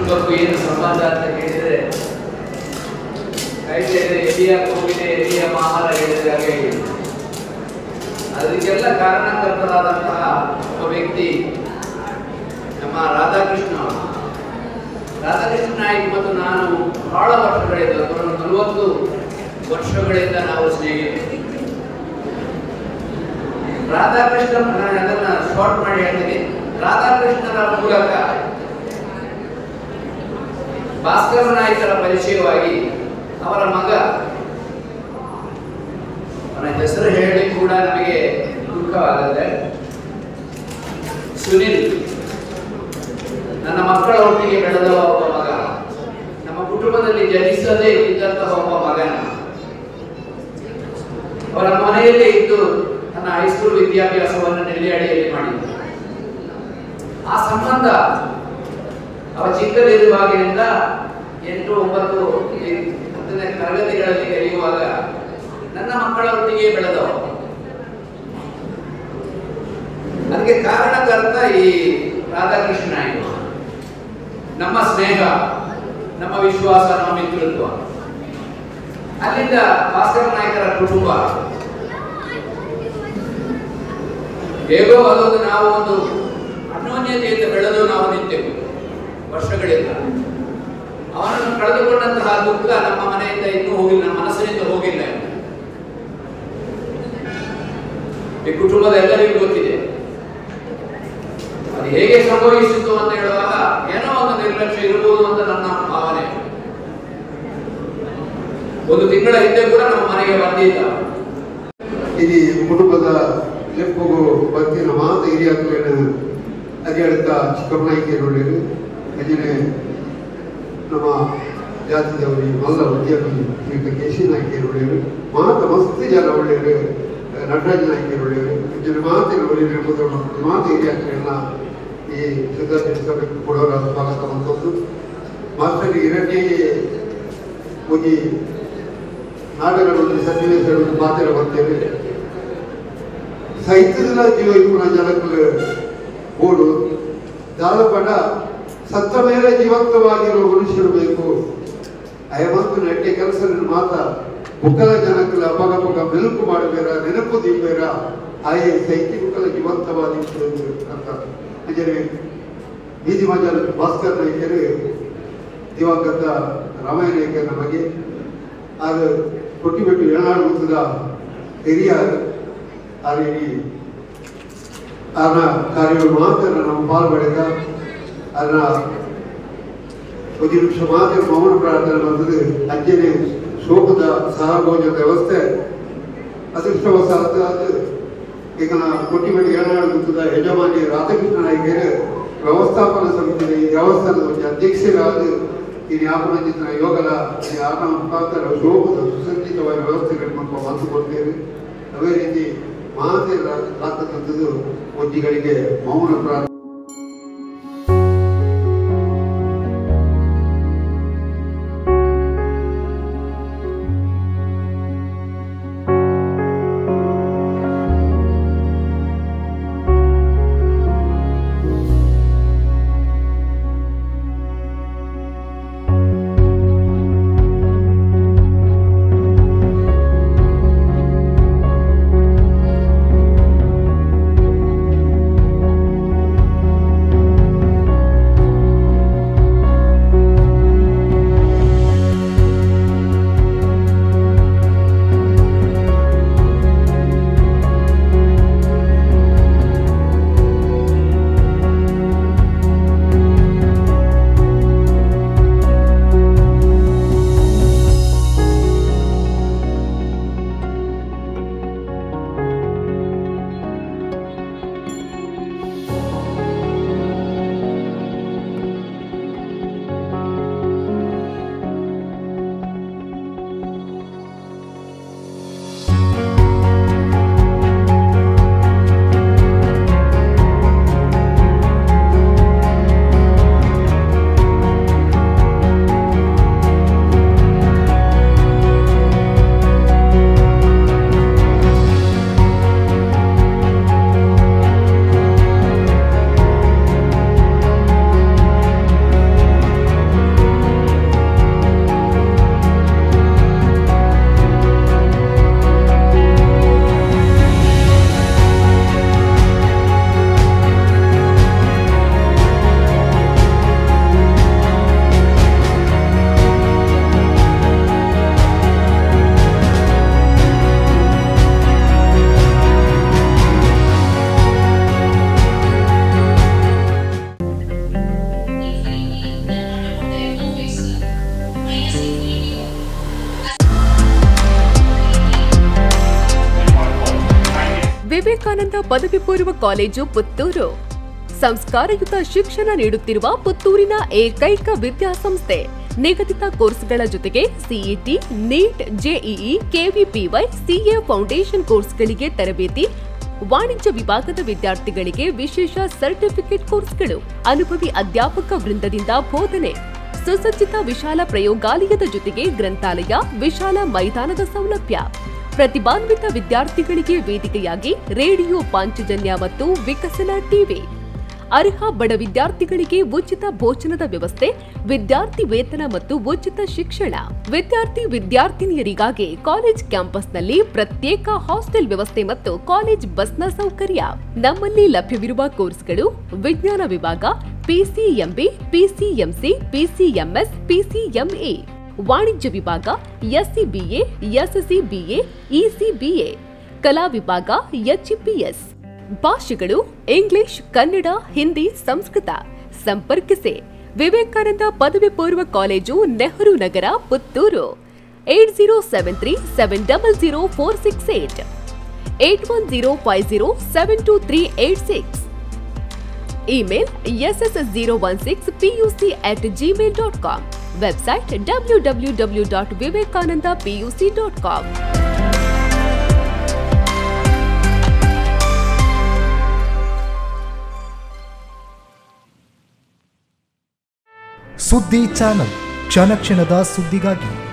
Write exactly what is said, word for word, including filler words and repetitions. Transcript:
ಕುಟುಂಬಕ್ಕೂ ಏನು ಸಂಬಂಧ ಅಂತ ಹೇಳಿದರೆ ಕೈಯಲ್ಲಿ ಎಲಿಯ ಕೂಗಿದೆ ಎಲಿಯ ಆಹಾರ ಹೇಳಿದಾಗ ಅದಕ್ಕೆಲ್ಲ ಕಾರಣಕರ್ತರಾದಂತಹ ಒಬ್ಬ ವ್ಯಕ್ತಿ ನಮ್ಮ ರಾಧಾಕೃಷ್ಣ ಅವರು. ರಾಧಾಕೃಷ್ಣ ನಾಯ್ಕ ಮತ್ತು ನಾನು ಬಹಳ ವರ್ಷಗಳಿಂದ ನಲವತ್ತು ವರ್ಷಗಳಿಂದ ನಾವು ಸ್ನೇಹಿತರು. ರಾಧಾಕೃಷ್ಣ ಅದನ್ನ ಶಾರ್ಟ್ ಮಾಡಿ ಹೇಳ್ತೀನಿ. ರಾಧಾಕೃಷ್ಣನ ಮೂಲಕ ಭಾಸ್ಕರ ನಾಯ್ಕರ ಪರಿಚಯವಾಗಿ ಅವರ ಮಗ, ಅವನ ಹೆಸರು ಹೇಳಿ ಕೂಡ ನಮಗೆ ದುಃಖವಾಗುತ್ತೆ, ಸುನಿಲ್, ನನ್ನ ಮಕ್ಕಳ ಒಟ್ಟಿಗೆ ಬೆಳೆದ ಒಬ್ಬ ಮಗ, ನಮ್ಮ ಕುಟುಂಬದಲ್ಲಿ ಜನಿಸದೇ ಇದ್ದಂತಹ ಒಬ್ಬ ಮಗನ ಅವರ ಮನೆಯಲ್ಲೇ ಇದ್ದು ನನ್ನ ಹೈಸ್ಕೂಲ್ ವಿದ್ಯಾಭ್ಯಾಸವನ್ನು ನೆಲ್ಲಿಯಾಡಿಯಲ್ಲಿ ಮಾಡಿದ್ದ. ಆ ಸಂಬಂಧ ಅವ ಚಿಕ್ಕದಿರುವಾಗಿನಿಂದ ಎಂಟು ಒಂಬತ್ತು ಹತ್ತನೇ ತರಗತಿಗಳಲ್ಲಿ ಕಲಿಯುವಾಗ ನನ್ನ ಮಕ್ಕಳ ಒಟ್ಟಿಗೆ ಬೆಳೆದವ. ಅದಕ್ಕೆ ಕಾರಣಕರ್ತ ಈ ರಾಧಾಕೃಷ್ಣ ನಾಯ್ಕ. ನಮ್ಮ ಸ್ನೇಹ, ನಮ್ಮ ವಿಶ್ವಾಸ, ನಮ್ಮ ಮಿತ್ರತ್ವ. ಅಲ್ಲಿಂದ ಭಾಸ್ಕರ ನಾಯ್ಕರ ಕುಟುಂಬ ಹೇಗೋ ಅದೊಂದು ನಾವು ಒಂದು ಅನ್ಯೋನ್ಯತೆಯಿಂದ ಬೆಳೆದು ನಾವು ನಿಂತೆವು ವರ್ಷಗಳಿಂದ. ಅವನನ್ನು ಕಳೆದುಕೊಂಡಂತಹ ದುಃಖ ನಮ್ಮ ಮನೆಯಿಂದ ಇನ್ನೂ ಹೋಗಿಲ್ಲ, ನಮ್ಮ ಮನಸ್ಸಿನಿಂದ ಹೋಗಿಲ್ಲ. ಈ ಕುಟುಂಬದ ಎಲ್ಲರಿಗೂ ಗೊತ್ತಿದೆ ಅದು ಹೇಗೆ ಸಂಭವಿಸಿತು ಅಂತ ಹೇಳುವಾಗ ಏನೋ ಒಂದು ನಿರ್ಲಕ್ಷ್ಯ ಇರಬಹುದು ಅಂತ ನನ್ನ ಭಾವನೆ. ಒಂದು ತಿಂಗಳ ಹಿಂದೆ ಕೂಡ ನಮ್ಮ ಮನೆಗೆ ಬಂದಿದ್ದ. ಇಡೀ ಕುಟುಂಬದ ಲೆಪ್ಪುಗು ಬತ್ತಿನ ಮಾತ ಹಿರಿಯಾಕಲೇನ ಅರಿಯಡ್ಕ ಚಿಕ್ಕಮ್ಮನಾಯ್ಕೆ ಒಳ್ಳೆಯದು ಅಜನೆ ನಮ್ಮ ಜಾತಿದವರಿ ಮಲ್ಲ ಉದ್ಯಮಿ ಈಗ ಕೇಶಿ ನಾಯ್ಕೆ ಒಳ್ಳೆಯರು ಮಾತ ಮಸ್ತ್ ಜನ ಒಳ್ಳೆಯರು ನಟರಾಜ ನಾಯ್ಕೆ ಒಳ್ಳೆಯರು ಅಜನೆ ಮಾತಿನ ಒಳ್ಳೆಯ ಮಾತ ಹಿರಿಯಾಕಲೆಲ್ಲ ಈ ಸಿದ್ಧಾರ್ಥ ಸಭೆಗೆ ಕೊಡೋರ ಸ್ವಾಗತ ಬಂದದ್ದು. ಮಾಸ್ಟರ್ ಎರಡನೇ ಹೋಗಿ ನಾಟಕಗಳಲ್ಲಿ ಸನ್ನಿವೇಶಗಳನ್ನು ಮಾತಿರ ಬರ್ತೇವೆ. ಸಾಹಿತ್ಯದ ಜೀವ ಇಪ್ಪುನ ಜನಕ್ಕೂ ಬೋಡು ದಾಳಪಡ ಸತ್ತ ಮೇಲೆ ಜೀವಂತವಾಗಿರುವ ಮನುಷ್ಯರು ಬೇಕು. ಅಯಮಂತು ನೆಟ್ಟೆ ಕೆಲಸ ಮಾತ ಬುಕ್ಕಲ ಜನಕ್ಕಲ ಅಪಗಪಗ ಮೆಲುಕು ಮಾಡಬೇರ, ನೆನಪು ದಿಬೇರ, ಆಯೇ ಸಾಹಿತ್ಯ ಬುಕ್ಕಲ ಜೀವಂತವಾದಿ ಅಂತ ಅಜರೆ ಬೀದಿ ಮಜಲ್ ಭಾಸ್ಕರ್ ನಾಯ್ಕರು ದಿವಂಗತ ರಾಮಾಯ ನಾಯ್ಕರ ನಮಗೆ ಅದು ಕೊಟ್ಟಿಬಿಟ್ಟು ಏನಾಡು ಗೊತ್ತದ ಹಿರಿಯ ಆ ರೀತಿ ಅದನ್ನ ಕಾರ್ಯಗಳು ಮಾತ್ರ ನಾವು ಪಾಲ್ಪಡೆದ ಅದನ್ನ ಒಂದು ನಿಮಿಷ ಮಾತ್ರ ಮೌನ ಪ್ರಾರ್ಥನೆ ಬಂದದ್ದು ಅಂಜನೆ ಶೋಕದ ಸಹಭೋಜನ ವ್ಯವಸ್ಥೆ ಅದೃಷ್ಟವಶಾತ್ ಅದು ಈಗ ನಾ ಕೊಟ್ಟಿಬಿಟ್ಟು ಏನಾಡು ಗೊತ್ತದ ಯಜಮಾನಿ ರಾಧಾಕೃಷ್ಣ ನಾಯ್ಕರು ವ್ಯವಸ್ಥಾಪನಾ ಸಮಿತಿ ಈ ದೇವಸ್ಥಾನದ ಒಂದು ಅಧ್ಯಕ್ಷರಾದ ಈ ಜ್ಞಾಪನ ಯೋಗದ ಆಟ ಮುಖಾಂತರ ಶೋಭದ ಸುಸಂಜಿತವಾದ ವ್ಯವಸ್ಥೆಗಳನ್ನು ಮಾತು ಕೊಡ್ತೇವೆ. ಅದೇ ರೀತಿ ಮಾತೆಲ್ಲ ಆಗ್ತಕ್ಕಂಥದ್ದು ಒಜ್ಜಿಗಳಿಗೆ ಮೌನ ಪ್ರಾರ್ಥನೆ. ವಿವೇಕಾನಂದ ಪದವಿ ಪೂರ್ವ ಕಾಲೇಜು ಪುತ್ತೂರು ಸಂಸ್ಕಾರಯುತ ಶಿಕ್ಷಣ ನೀಡುತ್ತಿರುವ ಪುತ್ತೂರಿನ ಏಕೈಕ ವಿದ್ಯಾಸಂಸ್ಥೆ. ನಿಗದಿತ ಕೋರ್ಸ್ಗಳ ಜೊತೆಗೆ CET, NEET, JEE, KVPY, CA foundation ಕೋರ್ಸ್ಗಳಿಗೆ ತರಬೇತಿ, ವಾಣಿಜ್ಯ ವಿಭಾಗದ ವಿದ್ಯಾರ್ಥಿಗಳಿಗೆ ವಿಶೇಷ ಸರ್ಟಿಫಿಕೇಟ್ ಕೋರ್ಸ್ಗಳು, ಅನುಭವಿ ಅಧ್ಯಾಪಕ ವೃಂದದಿಂದ ಬೋಧನೆ, ಸುಸಜ್ಜಿತ ವಿಶಾಲ ಪ್ರಯೋಗಾಲಯದ ಜೊತೆಗೆ ಗ್ರಂಥಾಲಯ, ವಿಶಾಲ ಮೈದಾನದ ಸೌಲಭ್ಯ, ಪ್ರತಿಭಾನ್ವಿತ ವಿದ್ಯಾರ್ಥಿಗಳಿಗೆ ವೇದಿಕೆಯಾಗಿ ರೇಡಿಯೋ ಪಾಂಚಜನ್ಯ ಮತ್ತು ವಿಕಸನ ಟಿವಿ, ಅರ್ಹ ಬಡ ವಿದ್ಯಾರ್ಥಿಗಳಿಗೆ ಉಚಿತ ಭೋಜನದ ವ್ಯವಸ್ಥೆ, ವಿದ್ಯಾರ್ಥಿ ವೇತನ ಮತ್ತು ಉಚಿತ ಶಿಕ್ಷಣ. ವಿದ್ಯಾರ್ಥಿ ವಿದ್ಯಾರ್ಥಿನಿಯರಿಗಾಗಿ ಕಾಲೇಜ್ ಕ್ಯಾಂಪಸ್ನಲ್ಲಿ ಪ್ರತ್ಯೇಕ ಹಾಸ್ಟೆಲ್ ವ್ಯವಸ್ಥೆ ಮತ್ತು ಕಾಲೇಜ್ ಬಸ್ನ ಸೌಕರ್ಯ. ನಮ್ಮಲ್ಲಿ ಲಭ್ಯವಿರುವ ಕೋರ್ಸ್ಗಳು: ವಿಜ್ಞಾನ ವಿಭಾಗ, ಪಿಸಿಎಂಬಿ, ಪಿಸಿಎಂಸಿ, ಪಿಸಿಎಂಎಸ್, ಪಿಸಿಎಂಎ, ವಾಣಿಜ್ಯ ವಿಭಾಗ, ಎಸ್ಸಿಬಿಎ, ಎಸ್ಸಿಬಿಎ, ಇಸಿಬಿಎ, ಕಲಾ ವಿಭಾಗ, ಎಚ್ಇಪಿಎಸ್. ಭಾಷೆಗಳು: ಇಂಗ್ಲಿಷ್, ಕನ್ನಡ, ಹಿಂದಿ, ಸಂಸ್ಕೃತ. ಸಂಪರ್ಕಿಸಿ ವಿವೇಕಾನಂದ ಪದವಿ ಪೂರ್ವ college, Nehru Nagar, Puttur. Eight zero seven three seven double zero four six eight, eight one zero five zero seven two three eight six. Email S S zero one six PUC at Gmail dot com. Website W W W dot Vivekananda PUC dot com. ಸುದ್ದಿ channel, ಕ್ಷಣ ಕ್ಷಣದ ಸುದ್ದಿಗಾಗಿ.